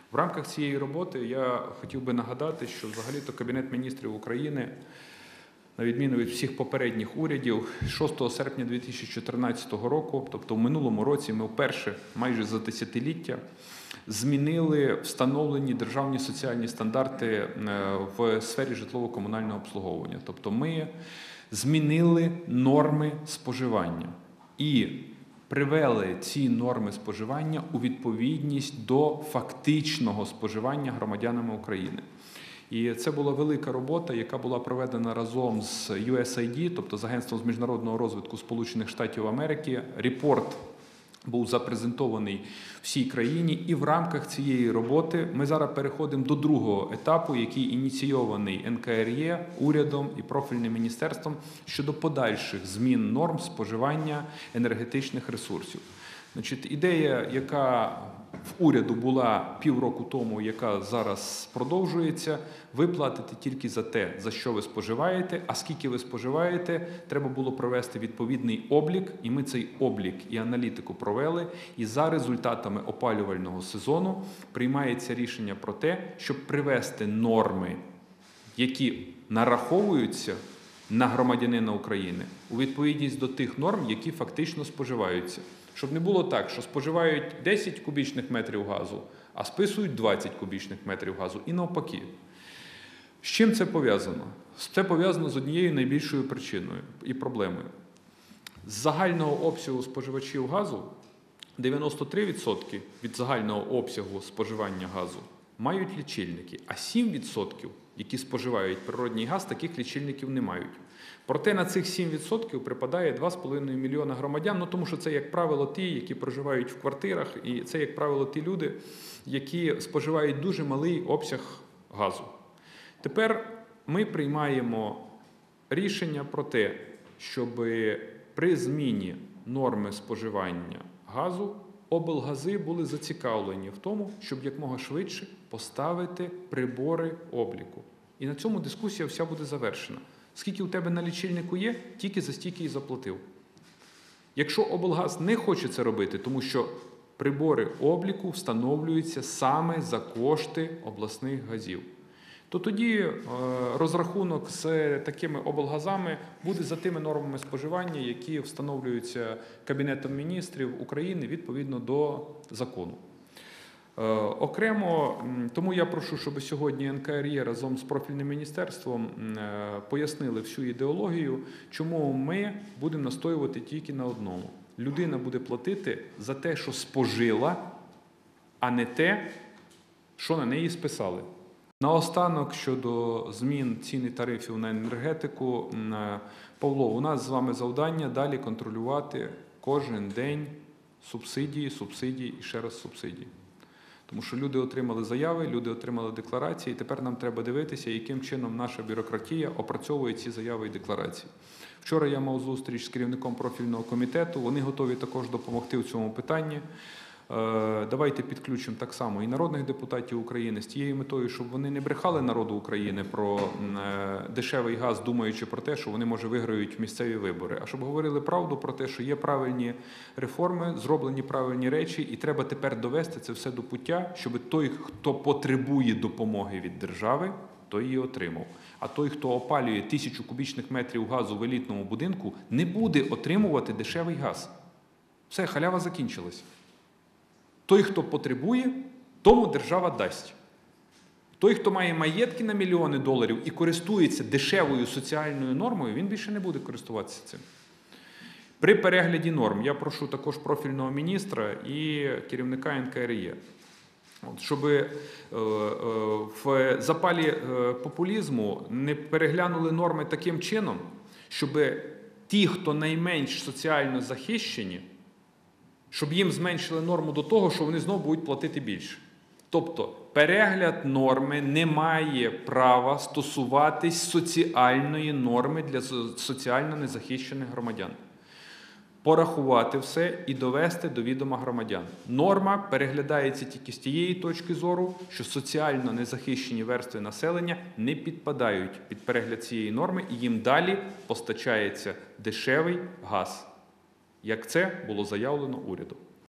В рамках цієї роботи я хотів би нагадати, що взагалі-то Кабінет міністрів України, на відміну від всіх попередніх урядів, 6 серпня 2014 року, тобто в минулому році ми вперше майже за десятиліття змінили встановлені державні соціальні стандарти в сфері житлово-комунального обслуговування. Тобто ми змінили норми споживання і привели ці норми споживання у відповідність до фактичного споживання громадянами України. І це була велика робота, яка була проведена разом з USAID, тобто з Агентством з міжнародного розвитку Сполучених Штатів Америки. Репорт був запрезентований всій країні, і в рамках цієї роботи ми зараз переходимо до другого етапу, який ініційований НКРЕ, урядом і профільним міністерством щодо подальших змін норм споживання енергетичних ресурсів. Значить, ідея, яка в уряду була півроку тому, яка зараз продовжується, ви платите тільки за те, за що ви споживаєте, а скільки ви споживаєте, треба було провести відповідний облік, і ми цей облік і аналітику провели, і за результатами опалювального сезону приймається рішення про те, щоб привести норми, які нараховуються на громадянина України, у відповідність до тих норм, які фактично споживаються. Щоб не було так, що споживають 10 кубічних метрів газу, а списують 20 кубічних метрів газу і навпаки. З чим це пов'язано? Це пов'язано з однією найбільшою причиною і проблемою. З загального обсягу споживачів газу 93% від загального обсягу споживання газу мають лічильники, а 7%, які споживають природній газ, таких лічильників не мають. Проте на цих 7% припадає 2,5 мільйона громадян, тому що це, як правило, ті, які проживають в квартирах, і це, як правило, ті люди, які споживають дуже малий обсяг газу. Тепер ми приймаємо рішення про те, щоб при зміні норми споживання газу облгази були зацікавлені в тому, щоб якомога швидше поставити прибори обліку. І на цьому дискусія вся буде завершена. Скільки у тебе на лічильнику є, тільки за стільки і заплатив. Якщо облгаз не хоче це робити, тому що прибори обліку встановлюються саме за кошти обласних газів, то тоді розрахунок з такими облгазами буде за тими нормами споживання, які встановлюються Кабінетом міністрів України відповідно до закону. Окремо, тому я прошу, щоб сьогодні НКРЕ разом з профільним міністерством пояснили всю ідеологію, чому ми будемо настоювати тільки на одному. Людина буде платити за те, що спожила, а не те, що на неї списали. Наостанок, щодо змін цін і тарифів на енергетику, Павло, у нас з вами завдання далі контролювати кожен день субсидії і ще раз субсидії. Тому що люди отримали заяви, люди отримали декларації, і тепер нам треба дивитися, яким чином наша бюрократія опрацьовує ці заяви і декларації. Вчора я мав зустріч з керівником профільного комітету, вони готові також допомогти в цьому питанні. Давайте підключимо так само і народних депутатів України з тією метою, щоб вони не брехали народу України про дешевий газ, думаючи про те, що вони, може, виграють місцеві вибори, а щоб говорили правду про те, що є правильні реформи, зроблені правильні речі, і треба тепер довести це все до пуття, щоб той, хто потребує допомоги від держави, той її отримав. А той, хто опалює 1000 кубічних метрів газу в елітному будинку, не буде отримувати дешевий газ. Все, халява закінчилась. Той, хто потребує, тому держава дасть. Той, хто має маєтки на мільйони доларів і користується дешевою соціальною нормою, він більше не буде користуватися цим. При перегляді норм я прошу також профільного міністра і керівника НКРЕ, щоб в запалі популізму не переглянули норми таким чином, щоб ті, хто найменш соціально захищені, щоб їм зменшили норму до того, що вони знову будуть платити більше. Тобто перегляд норми не має права стосуватись соціальної норми для соціально незахищених громадян. Порахувати все і довести до відома громадян. Норма переглядається тільки з тієї точки зору, що соціально незахищені верстви населення не підпадають під перегляд цієї норми і їм далі постачається дешевий газ, як це було заявлено урядом.